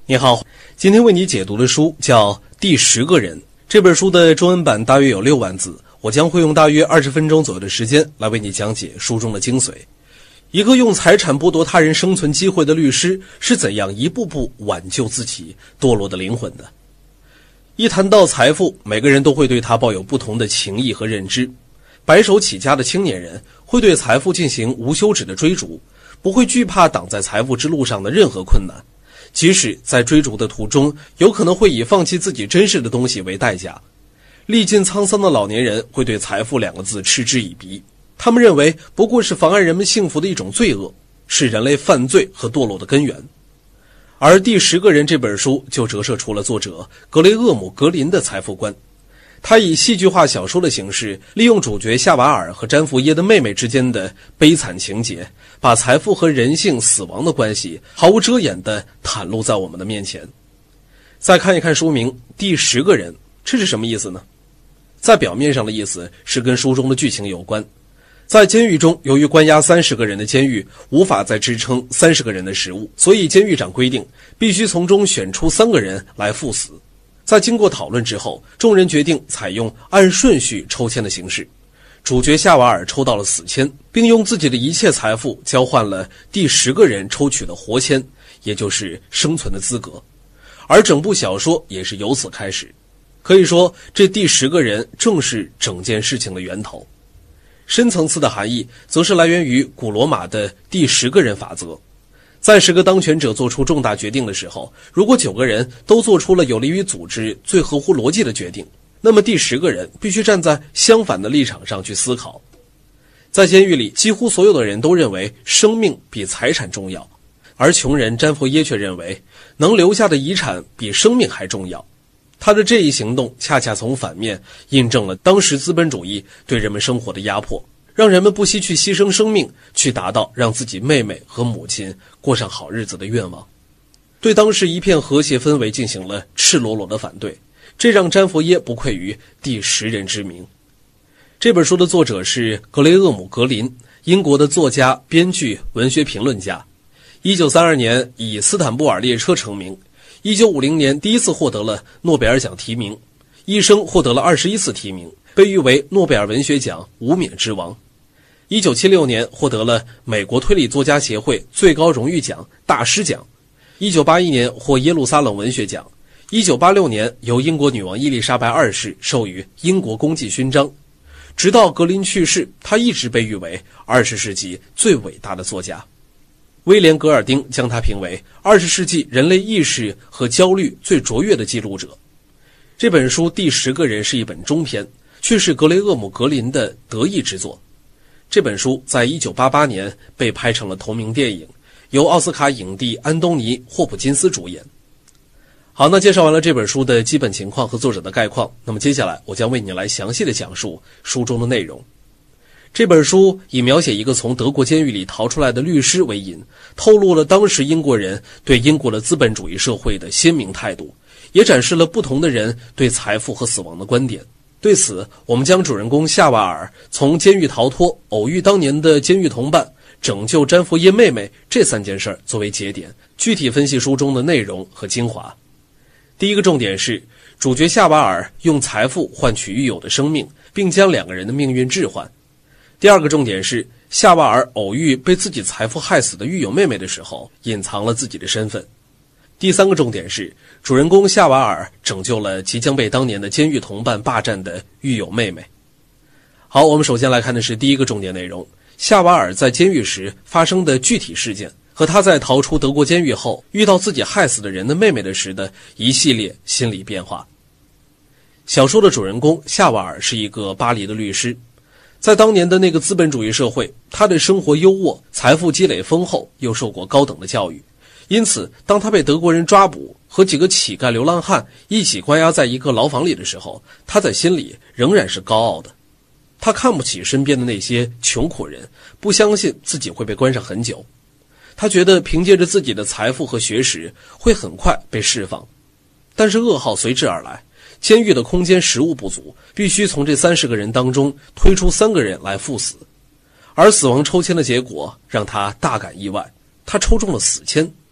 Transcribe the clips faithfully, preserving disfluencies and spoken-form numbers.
你好，今天为你解读的书叫《第十个人》。这本书的中文版大约有六万字，我将会用大约二十分钟左右的时间来为你讲解书中的精髓。一个用财产剥夺他人生存机会的律师是怎样一步步挽救自己堕落的灵魂的？一谈到财富，每个人都会对他抱有不同的情谊和认知。白手起家的青年人会对财富进行无休止的追逐，不会惧怕挡在财富之路上的任何困难，即使在追逐的途中有可能会以放弃自己珍视的东西为代价。历尽沧桑的老年人会对财富两个字嗤之以鼻，他们认为不过是妨碍人们幸福的一种罪恶，是人类犯罪和堕落的根源。而第十个人这本书就折射出了作者格雷厄姆·格林的财富观。他以戏剧化小说的形式，利用主角夏瓦尔和詹福耶的妹妹之间的悲惨情节，把财富和人性死亡的关系毫无遮掩地袒露在我们的面前。再看一看书名《第十个人》，这是什么意思呢？在表面上的意思是跟书中的剧情有关。在监狱中，由于关押三十个人的监狱无法再支撑三十个人的食物，所以监狱长规定必须从中选出三个人来赴死。在经过讨论之后，众人决定采用按顺序抽签的形式。主角夏瓦尔抽到了死签，并用自己的一切财富交换了第十个人抽取的活签，也就是生存的资格。而整部小说也是由此开始。可以说，这第十个人正是整件事情的源头。深层次的含义则是来源于古罗马的第十个人法则。在十个当权者做出重大决定的时候，如果九个人都做出了有利于组织、最合乎逻辑的决定，那么第十个人必须站在相反的立场上去思考。在监狱里，几乎所有的人都认为生命比财产重要，而穷人詹佛耶却认为能留下的遗产比生命还重要。他的这一行动恰恰从反面印证了当时资本主义对人们生活的压迫，让人们不惜去牺牲生命，去达到让自己妹妹和母亲过上好日子的愿望。对当时一片和谐氛围进行了赤裸裸的反对，这让詹佛耶不愧于第十人之名。这本书的作者是格雷厄姆·格林，英国的作家、编剧、文学评论家。一九三二年以《斯坦布尔列车》成名，一九五零年第一次获得了诺贝尔奖提名，一生获得了二十一次提名，被誉为诺贝尔文学奖无冕之王。一九七六年获得了美国推理作家协会最高荣誉奖大师奖。一九八一年获耶路撒冷文学奖。一九八六年由英国女王伊丽莎白二世授予英国功绩勋章。直到格林去世，他一直被誉为二十世纪最伟大的作家。威廉·格尔丁将他评为二十世纪人类意识和焦虑最卓越的记录者。这本书《第十个人》是一本中篇，却是格雷厄姆·格林的得意之作。这本书在一九八八年被拍成了同名电影，由奥斯卡影帝安东尼·霍普金斯主演。好，那介绍完了这本书的基本情况和作者的概况，那么接下来我将为你来详细的讲述书中的内容。这本书以描写一个从德国监狱里逃出来的律师为引，透露了当时英国人对英国的资本主义社会的鲜明态度，也展示了不同的人对财富和死亡的观点。对此，我们将主人公夏瓦尔从监狱逃脱、偶遇当年的监狱同伴、拯救詹佛耶妹妹这三件事作为节点，具体分析书中的内容和精华。第一个重点是，主角夏瓦尔用财富换取狱友的生命，并将两个人的命运置换。第二个重点是，夏瓦尔偶遇被自己财富害死的狱友妹妹的时候，隐藏了自己的身份。第三个重点是，主人公夏瓦尔拯救了即将被当年的监狱同伴霸占的狱友妹妹。好，我们首先来看的是第一个重点内容，夏瓦尔在监狱时发生的具体事件，和他在逃出德国监狱后遇到自己害死的人的妹妹的时的一系列心理变化。小说的主人公夏瓦尔是一个巴黎的律师，在当年的那个资本主义社会，他的生活优渥，财富积累丰厚，又受过高等的教育。因此，当他被德国人抓捕，和几个乞丐流浪汉一起关押在一个牢房里的时候，他在心里仍然是高傲的。他看不起身边的那些穷苦人，不相信自己会被关上很久。他觉得凭借着自己的财富和学识，会很快被释放。但是噩耗随之而来，监狱的空间食物不足，必须从这三十个人当中推出三个人来赴死。而死亡抽签的结果让他大感意外，他抽中了死签。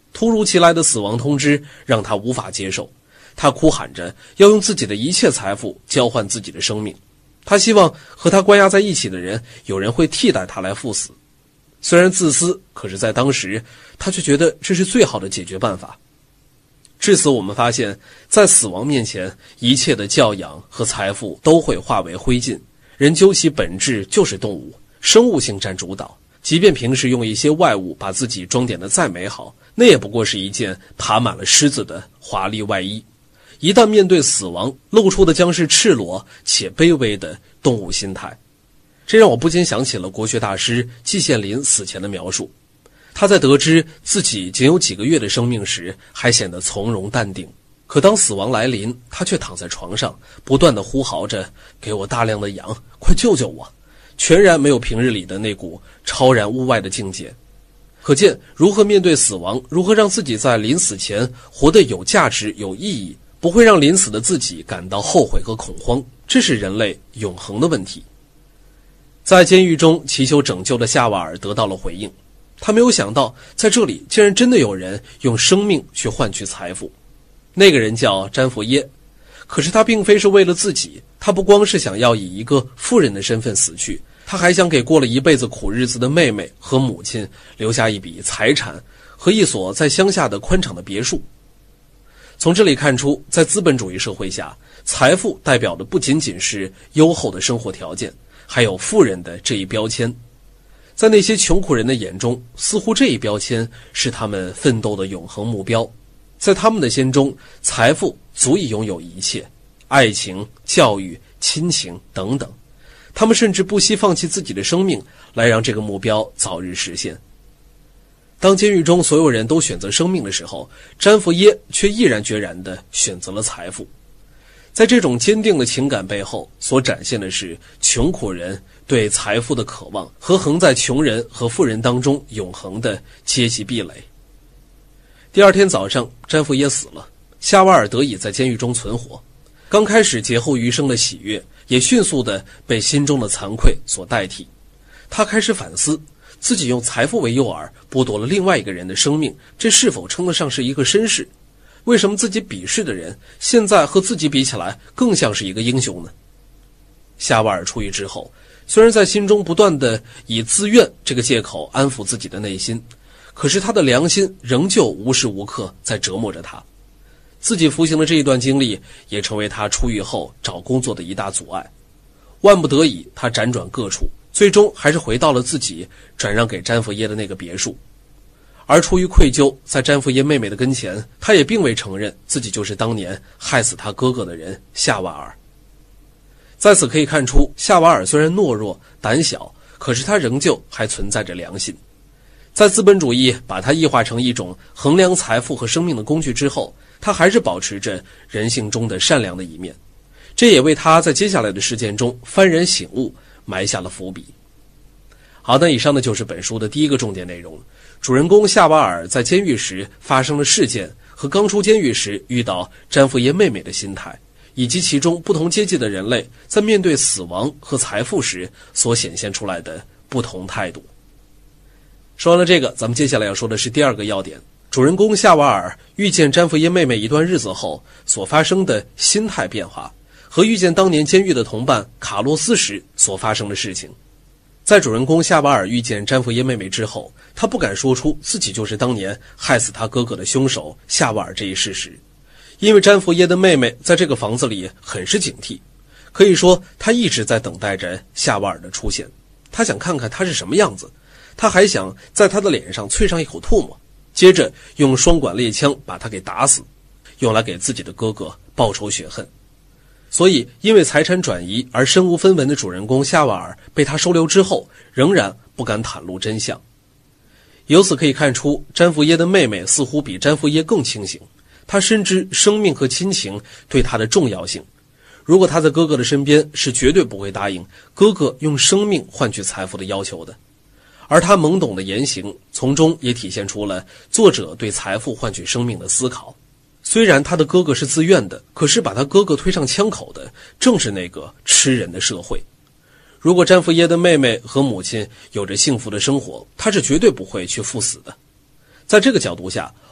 突如其来的死亡通知让他无法接受，他哭喊着要用自己的一切财富交换自己的生命。他希望和他关押在一起的人，有人会替代他来赴死。虽然自私，可是在当时，他却觉得这是最好的解决办法。至此，我们发现，在死亡面前，一切的教养和财富都会化为灰烬。人究其本质就是动物，生物性占主导。即便平时用一些外物把自己装点得再美好，那也不过是一件爬满了虱子的华丽外衣。一旦面对死亡，露出的将是赤裸且卑微的动物心态。这让我不禁想起了国学大师季羡林死前的描述。他在得知自己仅有几个月的生命时，还显得从容淡定。可当死亡来临，他却躺在床上，不断地呼嚎着：“给我大量的氧，快救救我！”全然没有平日里的那股超然物外的境界。可见，如何面对死亡，如何让自己在临死前活得有价值、有意义，不会让临死的自己感到后悔和恐慌，这是人类永恒的问题。在监狱中祈求拯救的夏瓦尔得到了回应。他没有想到，在这里竟然真的有人用生命去换取财富。那个人叫詹佛耶，可是他并非是为了自己，他不光是想要以一个富人的身份死去，他还想给过了一辈子苦日子的妹妹和母亲留下一笔财产和一所在乡下的宽敞的别墅。从这里看出，在资本主义社会下，财富代表的不仅仅是优厚的生活条件，还有富人的这一标签。在那些穷苦人的眼中，似乎这一标签是他们奋斗的永恒目标。在他们的心中，财富足以拥有一切，爱情、教育、亲情等等。他们甚至不惜放弃自己的生命，来让这个目标早日实现。当监狱中所有人都选择生命的时候，詹佛耶却毅然决然地选择了财富。在这种坚定的情感背后，所展现的是穷苦人对财富的渴望和横在穷人和富人当中永恒的阶级壁垒。第二天早上，詹佛耶死了，夏瓦尔得以在监狱中存活。刚开始劫后余生的喜悦，也迅速地被心中的惭愧所代替。他开始反思，自己用财富为诱饵，剥夺了另外一个人的生命，这是否称得上是一个绅士？为什么自己鄙视的人，现在和自己比起来更像是一个英雄呢？夏瓦尔出狱之后，虽然在心中不断地以自愿这个借口安抚自己的内心，可是他的良心仍旧无时无刻在折磨着他。自己服刑的这一段经历，也成为他出狱后找工作的一大阻碍。万不得已，他辗转各处，最终还是回到了自己转让给詹佛耶的那个别墅。而出于愧疚，在詹佛耶妹妹的跟前，他也并未承认自己就是当年害死他哥哥的人夏瓦尔。在此可以看出，夏瓦尔虽然懦弱胆小，可是他仍旧还存在着良心。在资本主义把他异化成一种衡量财富和生命的工具之后，他还是保持着人性中的善良的一面，这也为他在接下来的事件中幡然醒悟埋下了伏笔。好的，以上呢就是本书的第一个重点内容。主人公夏瓦尔在监狱时发生的事件和刚出监狱时遇到詹佛耶妹妹的心态，以及其中不同阶级的人类在面对死亡和财富时所显现出来的不同态度。说完了这个，咱们接下来要说的是第二个要点，主人公夏瓦尔遇见詹佛耶妹妹一段日子后所发生的心态变化，和遇见当年监狱的同伴卡洛斯时所发生的事情。在主人公夏瓦尔遇见詹佛耶妹妹之后，他不敢说出自己就是当年害死他哥哥的凶手夏瓦尔这一事实，因为詹佛耶的妹妹在这个房子里很是警惕，可以说他一直在等待着夏瓦尔的出现。他想看看他是什么样子，他还想在他的脸上啐上一口唾沫，接着用双管猎枪把他给打死，用来给自己的哥哥报仇雪恨。所以因为财产转移而身无分文的主人公夏瓦尔被他收留之后，仍然不敢袒露真相。由此可以看出，詹佛耶的妹妹似乎比詹佛耶更清醒，她深知生命和亲情对她的重要性。如果她在哥哥的身边，是绝对不会答应哥哥用生命换取财富的要求的。而她懵懂的言行，从中也体现出了作者对财富换取生命的思考。虽然他的哥哥是自愿的，可是把他哥哥推上枪口的正是那个吃人的社会。如果詹佛耶的妹妹和母亲有着幸福的生活，他是绝对不会去赴死的。在这个角度下，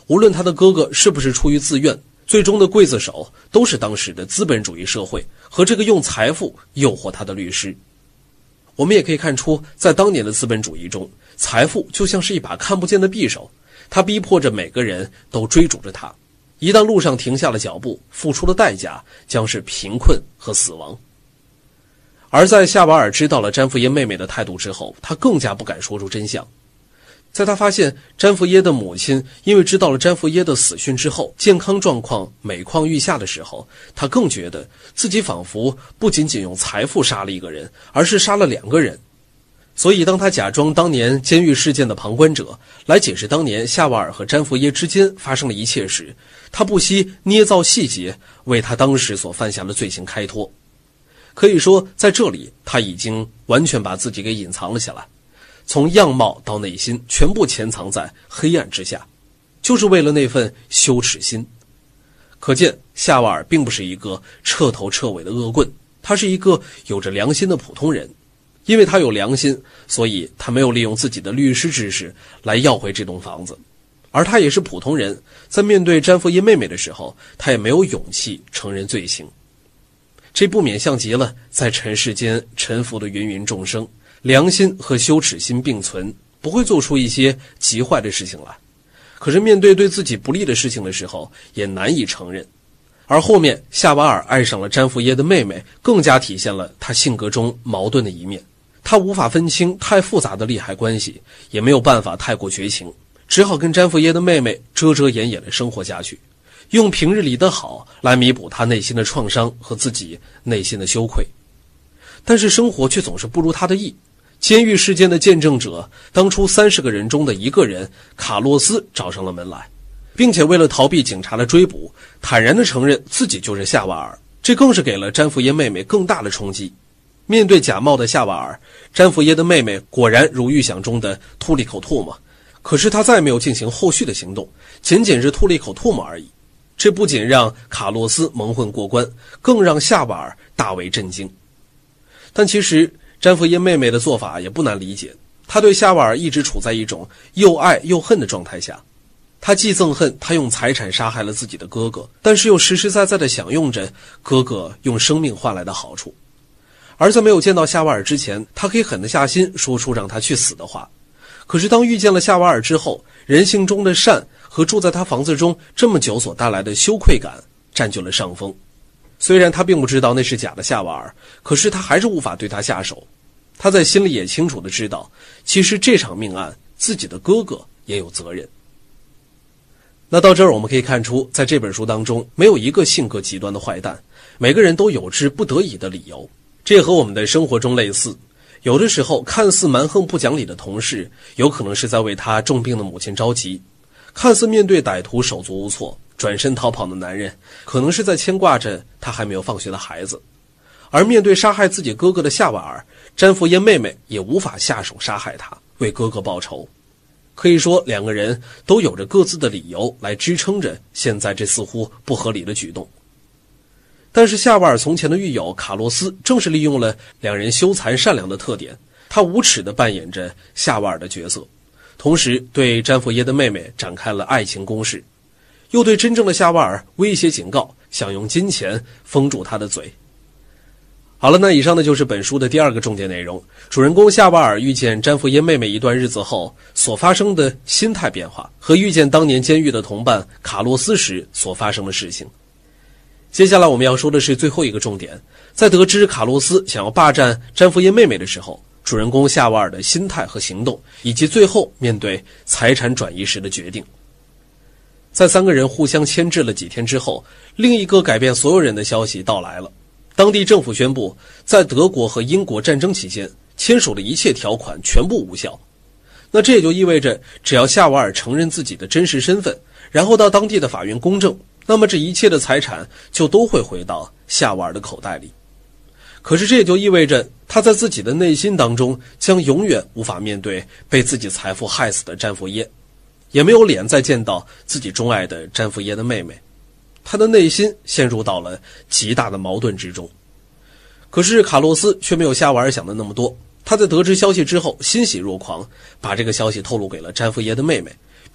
无论他的哥哥是不是出于自愿，最终的刽子手都是当时的资本主义社会和这个用财富诱惑他的律师。我们也可以看出，在当年的资本主义中，财富就像是一把看不见的匕首，它逼迫着每个人都追逐着它。一旦路上停下了脚步，付出的代价将是贫困和死亡。而在夏瓦尔知道了詹佛耶妹妹的态度之后，他更加不敢说出真相。在他发现詹佛耶的母亲因为知道了詹佛耶的死讯之后，健康状况每况愈下的时候，他更觉得自己仿佛不仅仅用财富杀了一个人，而是杀了两个人。所以当他假装当年监狱事件的旁观者，来解释当年夏瓦尔和詹佛耶之间发生的一切时，他不惜捏造细节，为他当时所犯下的罪行开脱。可以说，在这里他已经完全把自己给隐藏了起来，从样貌到内心全部潜藏在黑暗之下，就是为了那份羞耻心。可见夏瓦尔并不是一个彻头彻尾的恶棍，他是一个有着良心的普通人。因为他有良心，所以他没有利用自己的律师知识来要回这栋房子。而他也是普通人，在面对詹佛耶妹妹的时候，他也没有勇气承认罪行。这不免像极了在尘世间沉浮的芸芸众生，良心和羞耻心并存，不会做出一些极坏的事情来。可是面对对自己不利的事情的时候，也难以承认。而后面夏瓦尔爱上了詹佛耶的妹妹，更加体现了他性格中矛盾的一面。他无法分清太复杂的利害关系，也没有办法太过绝情，只好跟詹佛耶的妹妹遮遮掩掩地生活下去，用平日里的好来弥补他内心的创伤和自己内心的羞愧。但是生活却总是不如他的意。监狱事件的见证者，当初三十个人中的一个人卡洛斯找上了门来，并且为了逃避警察的追捕，坦然地承认自己就是夏瓦尔。这更是给了詹佛耶妹妹更大的冲击。面对假冒的夏瓦尔，詹佛耶的妹妹果然如预想中的吐了一口唾沫，可是她再没有进行后续的行动，仅仅是吐了一口唾沫而已。这不仅让卡洛斯蒙混过关，更让夏瓦尔大为震惊。但其实詹佛耶妹妹的做法也不难理解，她对夏瓦尔一直处在一种又爱又恨的状态下。她既憎恨他用财产杀害了自己的哥哥，但是又实实在在地享用着哥哥用生命换来的好处。而在没有见到夏瓦尔之前，他可以狠得下心说出让他去死的话。可是当遇见了夏瓦尔之后，人性中的善和住在他房子中这么久所带来的羞愧感占据了上风。虽然他并不知道那是假的夏瓦尔，可是他还是无法对他下手。他在心里也清楚地知道，其实这场命案自己的哥哥也有责任。那到这儿我们可以看出，在这本书当中没有一个性格极端的坏蛋，每个人都有之不得已的理由。这也和我们的生活中类似，有的时候看似蛮横不讲理的同事，有可能是在为他重病的母亲着急；看似面对歹徒手足无措转身逃跑的男人，可能是在牵挂着他还没有放学的孩子。而面对杀害自己哥哥的夏瓦尔，詹佛耶妹妹也无法下手杀害他，为哥哥报仇。可以说两个人都有着各自的理由来支撑着现在这似乎不合理的举动。但是夏瓦尔从前的狱友卡洛斯正是利用了两人羞残善良的特点，他无耻地扮演着夏瓦尔的角色，同时对詹佛耶的妹妹展开了爱情攻势，又对真正的夏瓦尔威胁警告，想用金钱封住他的嘴。好了，那以上呢就是本书的第二个重点内容，主人公夏瓦尔遇见詹佛耶妹妹一段日子后所发生的心态变化，和遇见当年监狱的同伴卡洛斯时所发生的事情。接下来我们要说的是最后一个重点，在得知卡洛斯想要霸占詹佛耶妹妹的时候，主人公夏瓦尔的心态和行动，以及最后面对财产转移时的决定。在三个人互相牵制了几天之后，另一个改变所有人的消息到来了。当地政府宣布，在德国和英国战争期间签署的一切条款全部无效。那这也就意味着，只要夏瓦尔承认自己的真实身份，然后到当地的法院公证，那么这一切的财产就都会回到夏瓦尔的口袋里。可是这也就意味着，他在自己的内心当中将永远无法面对被自己财富害死的詹佛耶，也没有脸再见到自己钟爱的詹佛耶的妹妹。他的内心陷入到了极大的矛盾之中。可是卡洛斯却没有夏瓦尔想的那么多，他在得知消息之后欣喜若狂，把这个消息透露给了詹佛耶的妹妹，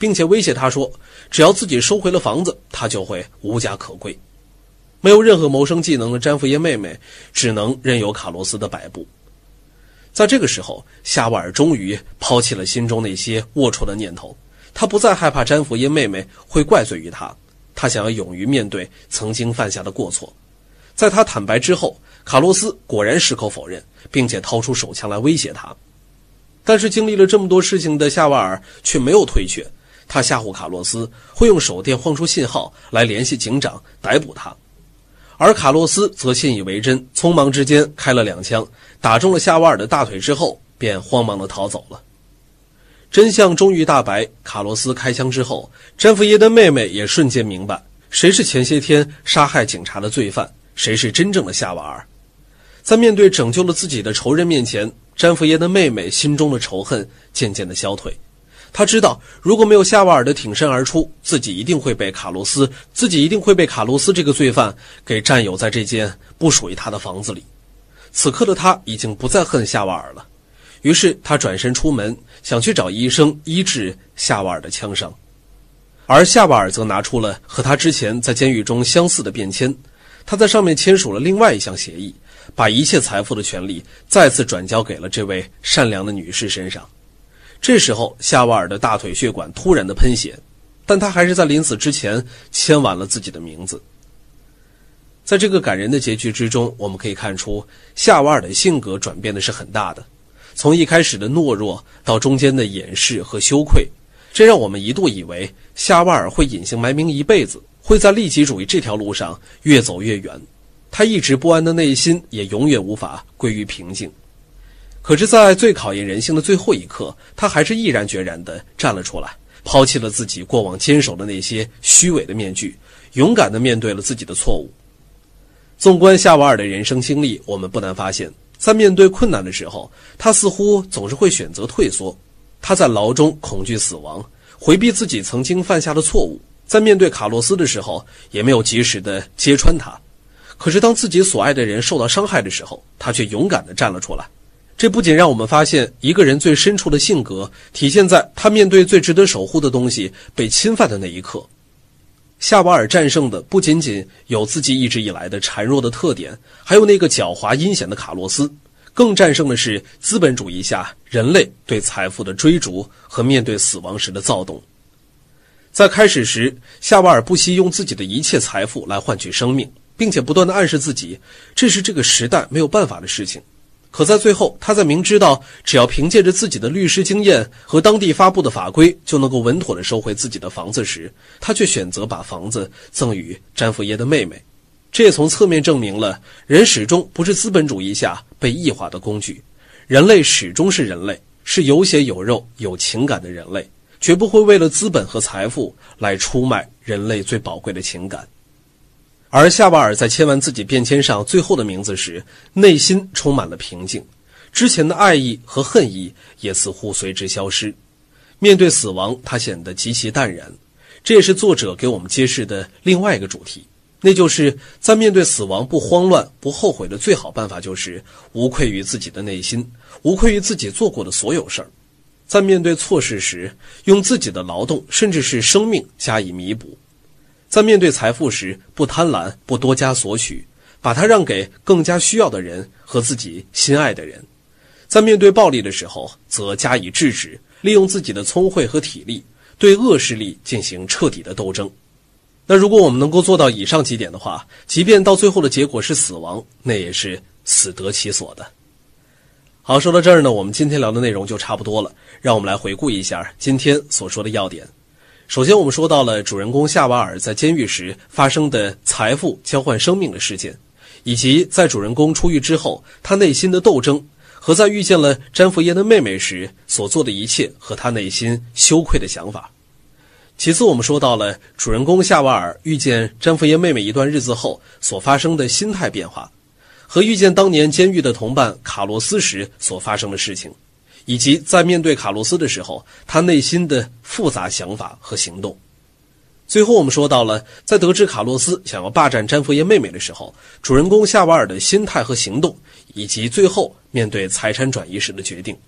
并且威胁他说，只要自己收回了房子，他就会无家可归。没有任何谋生技能的詹佛耶妹妹只能任由卡洛斯的摆布。在这个时候，夏瓦尔终于抛弃了心中那些龌龊的念头，他不再害怕詹佛耶妹妹会怪罪于他，他想要勇于面对曾经犯下的过错。在他坦白之后，卡洛斯果然矢口否认，并且掏出手枪来威胁他。但是经历了这么多事情的夏瓦尔却没有退却，他吓唬卡洛斯会用手电晃出信号来联系警长逮捕他，而卡洛斯则信以为真，匆忙之间开了两枪，打中了夏瓦尔的大腿之后便慌忙地逃走了。真相终于大白，卡洛斯开枪之后，詹佛耶的妹妹也瞬间明白谁是前些天杀害警察的罪犯，谁是真正的夏瓦尔。在面对拯救了自己的仇人面前，詹佛耶的妹妹心中的仇恨渐渐的消退。她知道如果没有夏瓦尔的挺身而出，自己一定会被卡洛斯自己一定会被卡洛斯这个罪犯给占有在这间不属于他的房子里。此刻的他已经不再恨夏瓦尔了，于是他转身出门，想去找医生医治夏瓦尔的枪伤。而夏瓦尔则拿出了和他之前在监狱中相似的便签，他在上面签署了另外一项协议，把一切财富的权利再次转交给了这位善良的女士身上。这时候夏瓦尔的大腿血管突然的喷血，但他还是在临死之前签完了自己的名字。在这个感人的结局之中，我们可以看出夏瓦尔的性格转变的是很大的，从一开始的懦弱到中间的掩饰和羞愧，这让我们一度以为夏瓦尔会隐姓埋名一辈子，会在利己主义这条路上越走越远，他一直不安的内心也永远无法归于平静。可是在最考验人性的最后一刻，他还是毅然决然地站了出来，抛弃了自己过往坚守的那些虚伪的面具，勇敢地面对了自己的错误。纵观夏瓦尔的人生经历，我们不难发现，在面对困难的时候，他似乎总是会选择退缩。他在牢中恐惧死亡，回避自己曾经犯下的错误，在面对卡洛斯的时候也没有及时地揭穿他。可是当自己所爱的人受到伤害的时候，他却勇敢地站了出来。这不仅让我们发现一个人最深处的性格体现在他面对最值得守护的东西被侵犯的那一刻。夏瓦尔战胜的不仅仅有自己一直以来的孱弱的特点，还有那个狡猾阴险的卡洛斯，更战胜的是资本主义下人类对财富的追逐和面对死亡时的躁动。在开始时，夏瓦尔不惜用自己的一切财富来换取生命，并且不断地暗示自己这是这个时代没有办法的事情。可在最后，他在明知道只要凭借着自己的律师经验和当地发布的法规就能够稳妥地收回自己的房子时，他却选择把房子赠予詹佛耶的妹妹。这也从侧面证明了人始终不是资本主义下被异化的工具，人类始终是人类，是有血有肉有情感的人类，绝不会为了资本和财富来出卖人类最宝贵的情感。而夏瓦尔在签完自己便签上最后的名字时，内心充满了平静，之前的爱意和恨意也似乎随之消失。面对死亡，他显得极其淡然。这也是作者给我们揭示的另外一个主题，那就是在面对死亡不慌乱不后悔的最好办法就是无愧于自己的内心，无愧于自己做过的所有事儿。在面对错事时，用自己的劳动甚至是生命加以弥补。在面对财富时，不贪婪，不多加索取，把它让给更加需要的人和自己心爱的人。在面对暴力的时候，则加以制止，利用自己的聪慧和体力，对恶势力进行彻底的斗争。那如果我们能够做到以上几点的话，即便到最后的结果是死亡，那也是死得其所的。好，说到这儿呢，我们今天聊的内容就差不多了，让我们来回顾一下今天所说的要点。首先我们说到了主人公夏瓦尔在监狱时发生的财富交换生命的事件，以及在主人公出狱之后他内心的斗争，和在遇见了詹佛耶的妹妹时所做的一切和他内心羞愧的想法。其次我们说到了主人公夏瓦尔遇见詹佛耶妹妹一段日子后所发生的心态变化，和遇见当年监狱的同伴卡洛斯时所发生的事情，以及在面对卡洛斯的时候他内心的复杂想法和行动。最后我们说到了在得知卡洛斯想要霸占詹佛耶妹妹的时候，主人公夏瓦尔的心态和行动，以及最后面对财产转移时的决定。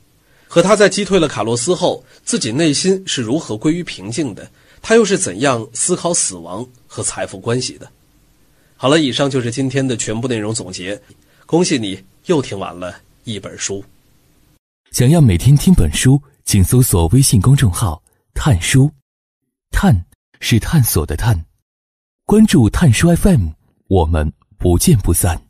和他在击退了卡洛斯后，自己内心是如何归于平静的，他又是怎样思考死亡和财富关系的。好了，以上就是今天的全部内容总结。恭喜你又听完了一本书。 想要每天听本书，请搜索微信公众号探书，探是探索的探，关注探书 F M， 我们不见不散。